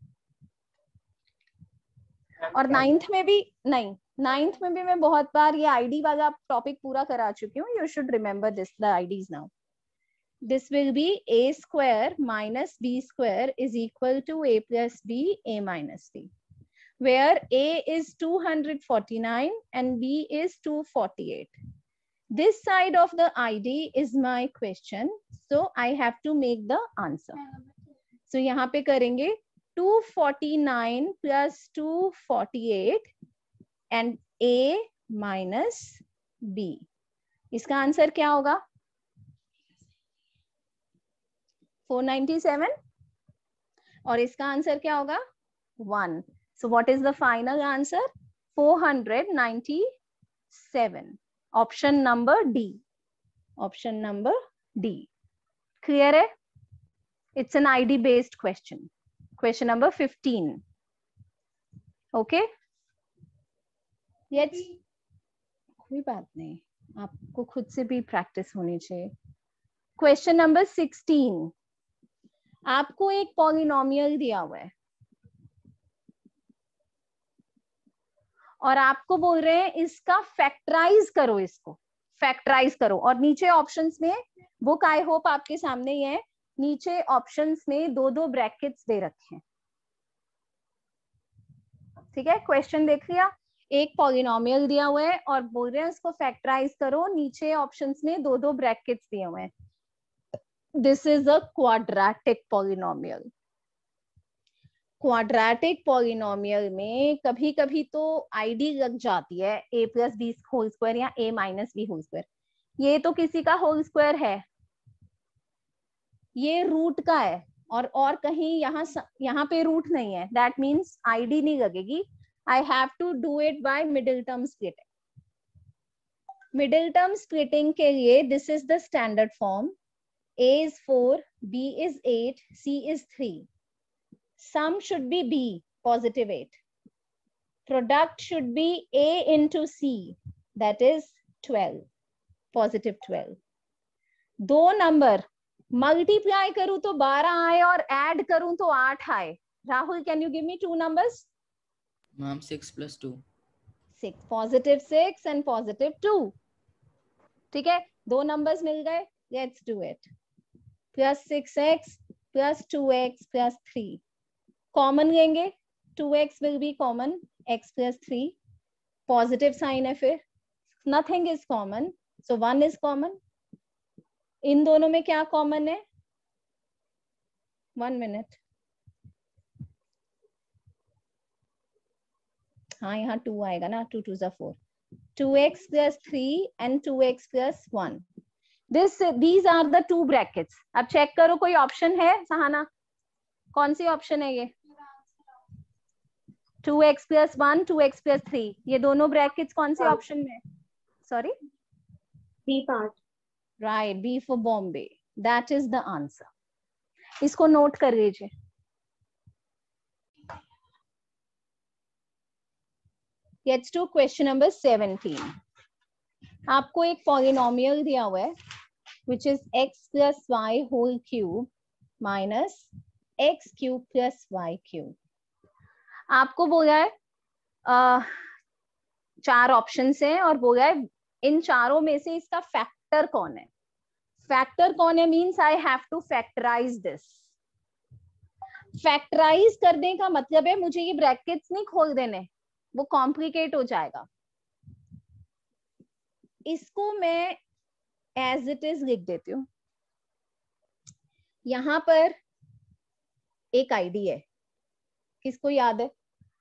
और नाइन्थ में भी नहीं, नाइन्थ में भी मैं बहुत बार ये आईडी वाला टॉपिक पूरा करा चुकी हूँ। You should remember this, the IDs now. This will be A square minus B square is equal to A plus B A minus B, where a is two hundred forty-nine and b is two forty-eight. This side of the I D is my question, so I have to make the answer. So यहाँ पे करेंगे two forty-nine plus two forty-eight and a minus b. इसका answer क्या होगा? four ninety-seven, और इसका answer क्या होगा? one. So what is the final answer? four ninety-seven. Option number D. Option number D. Clear है? It's an I D based question. Question number fifteen. Okay? Let's. कोई बात नहीं, आपको खुद से भी प्रैक्टिस होनी चाहिए। Question number sixteen. आपको एक पॉलिनोमियल दिया हुआ है और आपको बोल रहे हैं इसका फैक्टराइज करो, इसको फैक्टराइज करो। और नीचे ऑप्शंस में, बुक आई होप आपके सामने ही है, नीचे ऑप्शंस में दो दो ब्रैकेट्स दे रखे हैं, ठीक है। क्वेश्चन देख लिया, एक पॉलिनोमियल दिया हुआ है और बोल रहे हैं इसको फैक्टराइज करो, नीचे ऑप्शंस में दो दो ब्रैकेट्स दिए हुए हैं। This is a quadratic polynomial. Quadratic polynomial में कभी कभी तो आईडी लग जाती है A plus B whole square या A minus B whole square. ये तो किसी का होल स्क्वायर है, ये रूट का है, और और कहीं यहाँ यहाँ पे रूट नहीं है, दैट मीन्स आईडी नहीं लगेगी। I have to do it by middle term splitting. Middle term splitting के लिए this is the standard form, A is four, B is eight, C is three. Sum should be B, positive eight. Product should be A into C, that is twelve, positive twelve. दो number multiply करूं तो बारह आए और add करूं तो आठ आए। Rahul, can you give me two numbers? Ma'am six plus two. six, positive six and positive two. ठीक है, दो नंबर्स मिल गए, let's do it. Plus six x plus two x plus three. Common लेंगे, two x will be common, x plus three, positive sign है, फिर nothing is common, so one is common. इन दोनों में क्या कॉमन है? One minute, हाँ यहाँ टू आएगा ना, टू टू जा four, two x plus three and two x plus one. This these are the two brackets. अब चेक करो कोई ऑप्शन है सहाना, कौन सी ऑप्शन है ये? Two x plus one, two x plus three, ये दोनों ब्रैकेट्स कौन से ऑप्शन में? Sorry, B part. Right, B for Bombay. That is the answer. इसको नोट कर लीजिए. Let's do question number seventeen. आपको एक पॉलिनोमियल दिया हुआ है which is x plus y whole cube minus x cube plus y cube. आपको बोला है uh, चार ऑप्शंस हैं और बोला है इन चारों में से इसका फैक्टर कौन है. फैक्टर कौन है means I have to factorise this. Factorise करने का मतलब है मुझे ये ब्रैकेट्स नहीं खोल देने, वो कॉम्प्लिकेट हो जाएगा. इसको मैं एज इट इज लिख देती हूं. यहां पर एक आईडी है, किसको याद है?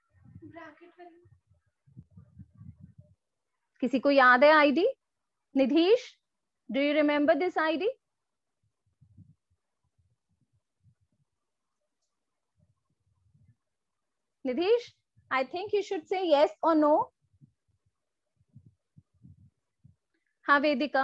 किसी को याद है ID? Nidhish, do you remember this ID? Nidhish, I think you should say yes or no. हाँ Vedika.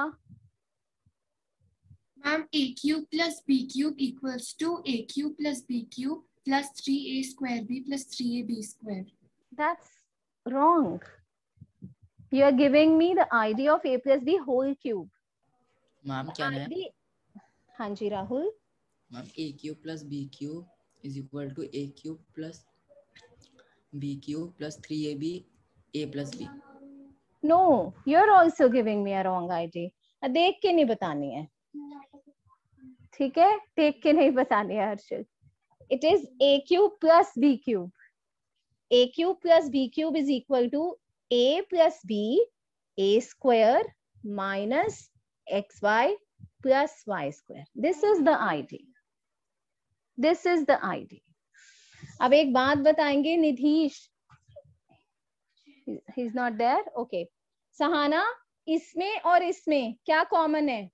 Ma'am, a cube plus b cube equals to a cube plus b cube plus three a square b plus three a b square. That's wrong. You are giving me the idea of a plus b whole cube. Ma'am क्या है? ID... हाँ जी राहुल. मैम a cube plus b cube is equal to a cube plus b cube plus three a b a plus b. No, you're also giving me a wrong idea. देख के नहीं बतानी है, ठीक है? देख के नहीं बतानी है Harsil. It is a cube plus b cube. A cube plus b cube is equal to a plus b a square minus xy plus y square. This is the idea. This is the idea. अब एक बात बताएंगे Nidheesh. He is not there. Okay. Sahana, इसमें और इसमें क्या common है?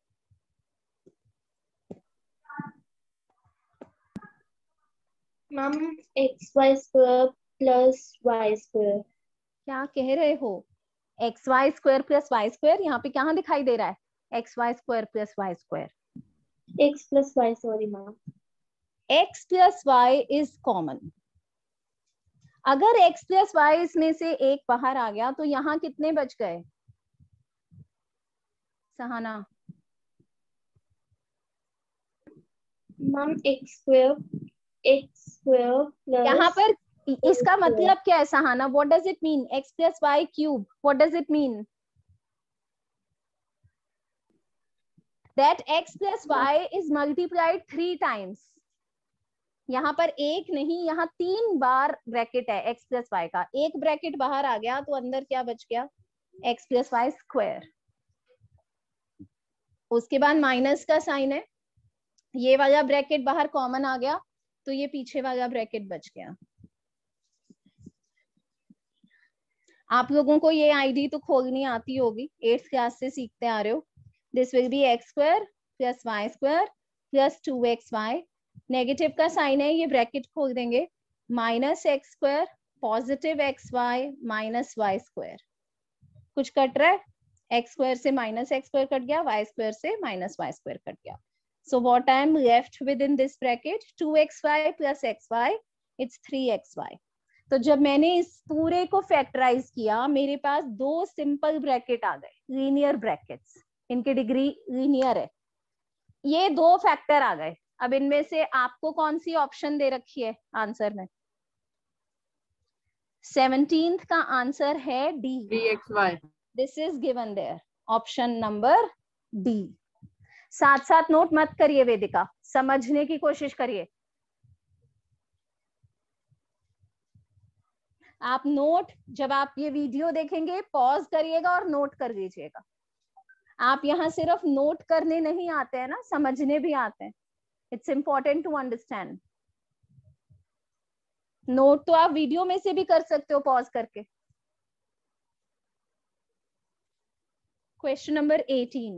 Ma'am x y square plus y square. क्या कह रहे हो? X y square plus y square. यहाँ पे कहाँ दिखाई दे रहा है? X y square plus y square. X plus y, sorry ma'am. x plus y is common. अगर x प्लस वाई इसमें से एक बाहर आ गया तो यहाँ कितने बच गए Sahana? Ma'am x square x square plus. यहाँ पर इसका मतलब क्या है Sahana? What does it mean? x plus y cube, what does it mean? That x plus y is multiplied three times. यहाँ पर एक नहीं, यहाँ तीन बार ब्रैकेट है x प्लस वाई का. एक ब्रैकेट बाहर आ गया तो अंदर क्या बच गया? x plus y square. उसके बाद माइनस का साइन है. ये वाला ब्रैकेट बाहर कॉमन आ गया तो ये पीछे वाला ब्रैकेट बच गया. आप लोगों को ये आईडी तो खोलनी आती होगी, एट्थ क्लास से सीखते आ रहे हो. This will be x square plus y square plus two x y. Negative का साइन है, ये ब्रैकेट खोल देंगे. Minus x square positive x y minus y square. कुछ कट रहा है? एक्स स्क्वायर से माइनस एक्स स्क्वायर कट गया, वाई स्क्वायर से माइनस वाई स्क्वायर कट गया. So what I am left with in this bracket? Two x y plus x y, it's three x y. तो जब मैंने इस पूरे को फैक्टराइज किया मेरे पास दो सिंपल ब्रैकेट आ गए, लीनियर ब्रैकेट्स. इनकी डिग्री लीनियर है. ये दो फैक्टर आ गए. अब इनमें से आपको कौन सी ऑप्शन दे रखी है आंसर में? सेवनटीन्थ का आंसर है D. Three x y. This is given there, option number D. साथ साथ नोट मत करिए वेदिका, समझने की कोशिश करिए. आप नोट, जब आप ये वीडियो देखेंगे पॉज करिएगा और नोट कर लीजिएगा. आप यहाँ सिर्फ नोट करने नहीं आते हैं ना, समझने भी आते हैं. It's important to understand. Note तो आप वीडियो में से भी कर सकते हो पॉज करके. Question number eighteen.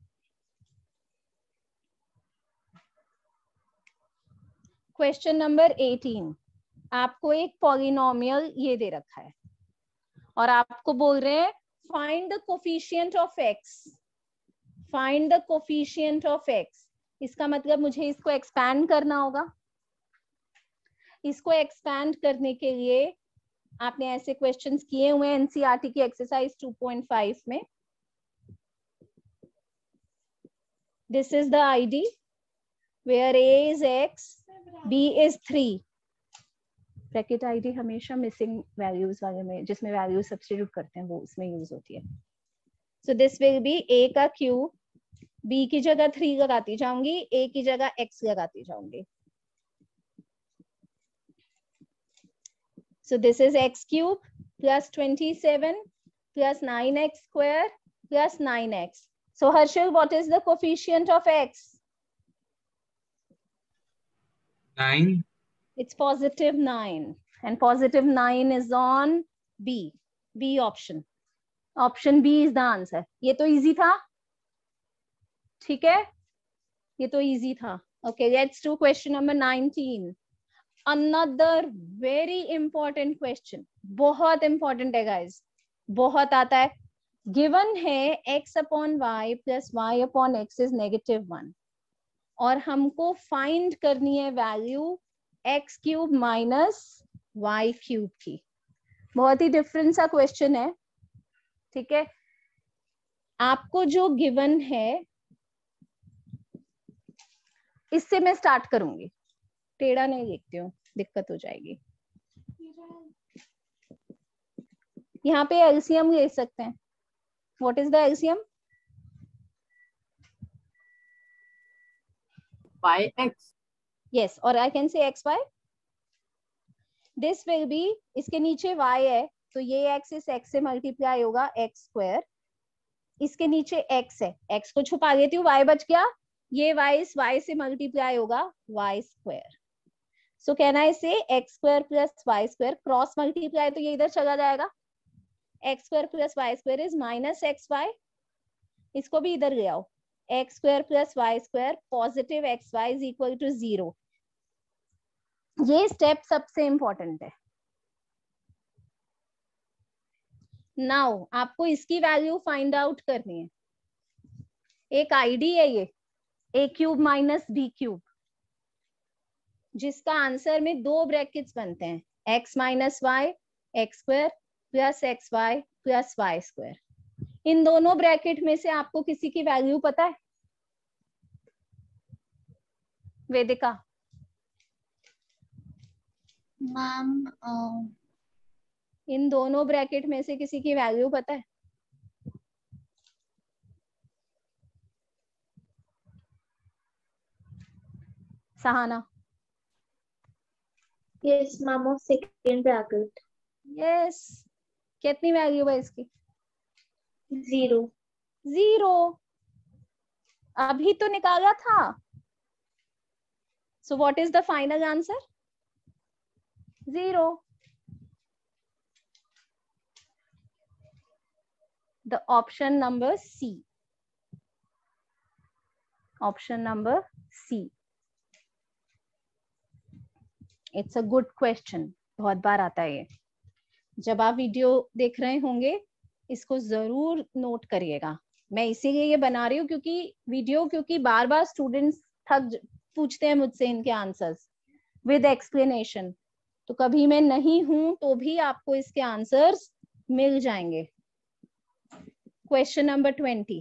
Question number eighteen. आपको एक पॉलिनोमियल ये दे रखा है और आपको बोल रहे हैं find the coefficient of x. Find the coefficient of x. इसका मतलब मुझे इसको एक्सपैंड करना होगा. इसको एक्सपैंड करने के लिए आपने ऐसे क्वेश्चंस किए हुए हैं एनसीईआरटी की एक्सरसाइज टू पॉइंट फाइव में. This is the ID where a is x, b is three. Bracket ID हमेशा मिसिंग वैल्यूज वाले में, जिसमें वैल्यू सब्स्टिट्यूट करते हैं वो उसमें यूज होती है. So this will be a का क्यूब, b की जगह थ्री लगाती जाऊंगी, a की जगह x लगाती जाऊंगी. So this is x cube plus twenty-seven plus nine x square plus nine x. So Harshil, what is the coefficient of x? nine. It's positive nine, and positive nine is on B. B option. Option B is the answer. ये तो easy था, ठीक है? ये तो easy था. Okay, let's do question number nineteen. Another very important question. बहुत important है guys, बहुत आता है. Given है x upon y plus y upon x is negative one और हमको find करनी है value x cube minus y cube की. बहुत ही different सा question है, ठीक है? आपको जो given है इससे मैं start करूंगी. टेढ़ा नहीं लिखती हूँ, दिक्कत हो जाएगी. यहाँ पे एलसीएम ले सकते हैं. What is the LCM? y x. Yes, और I can say x y. This will be, इसके नीचे y है तो ये x इस x से मल्टीप्लाई होगा x स्क्वायर. इसके नीचे x है, x को छुपा देती हूँ, y बच गया. ये y इस y से मल्टीप्लाई होगा y square. So can I say x square plus y square, cross multiply तो ये इधर चला जाएगा. X square plus y square is minus x y. इसको भी इधर ले आओ. X square plus y square positive x y is equal to zero. ये स्टेप सबसे इंपॉर्टेंट है. नाउ आपको इसकी वैल्यू फाइंड आउट करनी है. एक आईडी है ये a cube minus b cube, जिसका आंसर में दो ब्रैकेट्स बनते हैं, x minus y x square plus x y plus y square. इन दोनों ब्रैकेट में से आपको किसी की वैल्यू पता है? वेदिका. मैम इन दोनों ब्रैकेट में से किसी की वैल्यू पता है? Sahana. Yes, ma'am, of second bracket. Yes. कितनी वैल्यू है इसकी? Zero. जीरो. अभी तो निकाला था. So what is the final answer? Zero. The option number C. Option number C. It's a good question. बहुत बार आता है ये. जब आप वीडियो देख रहे होंगे इसको जरूर नोट करिएगा. मैं इसीलिए ये बना रही हूँ क्योंकि वीडियो क्योंकि बार बार स्टूडेंट्स थक पूछते हैं मुझसे इनके आंसर्स विद एक्सप्लेनेशन. तो कभी मैं नहीं हूं तो भी आपको इसके आंसर्स मिल जाएंगे. Question number twenty.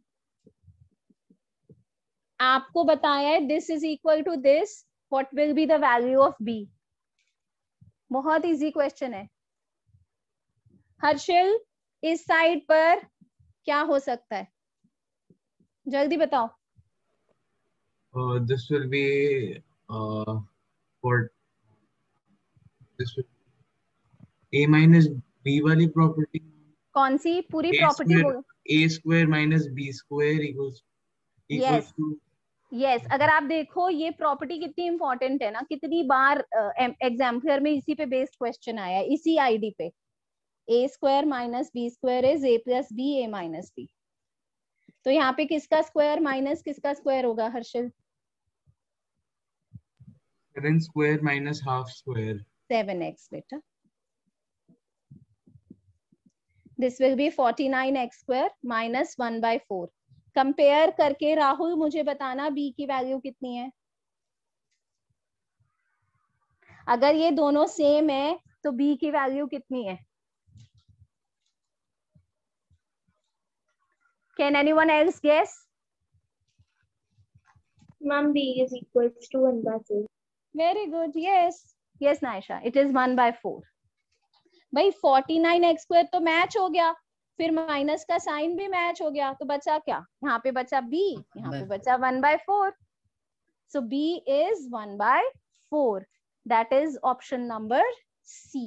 आपको बताया है this is equal to this, what will be the value of b. बहुत इजी क्वेश्चन है. हर्षिल, इस साइड पर क्या हो सकता है? जल्दी बताओ. Uh, this will be uh, for this will a minus b वाली प्रॉपर्टी. कौन सी पूरी a प्रॉपर्टी square, बोलो. a square minus b square equals equals Yes. to. Yes, अगर आप देखो ये प्रॉपर्टी कितनी इंपॉर्टेंट है ना, कितनी बार एग्जाम्पलर में इसी पे बेस्ड क्वेश्चन आया है, इसी आईडी पे. A square minus B square is a plus B A minus b. तो यहाँ पे किसका स्क्वायर माइनस किसका स्क्वायर होगा Harshil? Seven square minus half square. Seven x बेटा. This will be forty nine x square minus one by four. Compare करके राहुल मुझे बताना b की वैल्यू कितनी है. अगर ये दोनों सेम है तो b की वैल्यू कितनी है? Can anyone else guess? Ma'am, B is equal to one by four. Very good. Yes. Yes, Naisha. It is one by four. भाई फोर्टी नाइन एक्स स्क्वायर तो मैच हो गया, फिर माइनस का साइन भी मैच हो गया, तो बचा क्या? यहाँ पे बचा b, यहाँ पे बचा one by four. So b is one by four. That is option number C.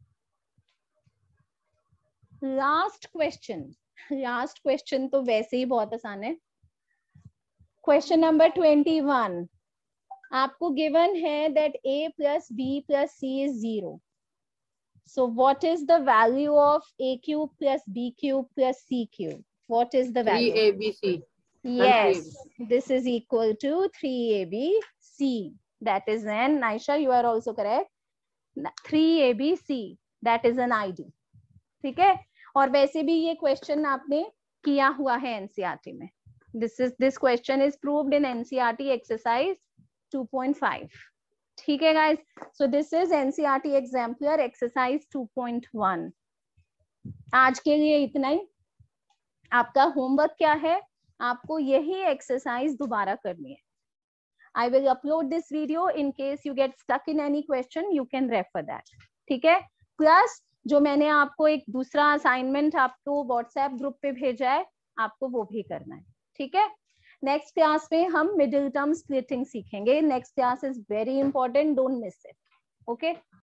Last question. Last question तो वैसे ही बहुत आसान है. Question number twenty one. आपको गिवन है that a plus b plus c is zero. So what is the value of a cube plus b cube plus c cube? What is the value? three A B C. Yes, this is equal to three A B C. That is an, Naisha, you are also correct. three A B C. That is an I D. ठीक है. और वैसे भी ये question आपने किया हुआ है एनसीईआरटी में. This is this question is proved in NCERT exercise two point five. ठीक है guys. So this is NCERT exemplar exercise two point one. आज के लिए इतना ही. आपका होमवर्क क्या है? आपको यही एक्सरसाइज दोबारा करनी है. I will upload this video. In case you get stuck in any question you can refer that. ठीक है. प्लस जो मैंने आपको एक दूसरा असाइनमेंट आपको व्हाट्सएप ग्रुप पे भेजा है, आपको वो भी करना है. ठीक है. नेक्स्ट क्लास में हम मिडिल टर्म स्प्लिटिंग सीखेंगे. Next class is very important, don't miss it. Okay.